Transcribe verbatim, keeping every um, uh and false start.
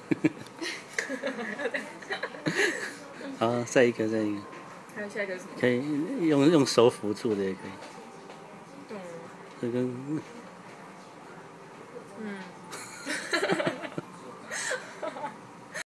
好，再一个，再一个。 还有下一个是什么？ 可以用用手辅助的也可以。 嗯， 这个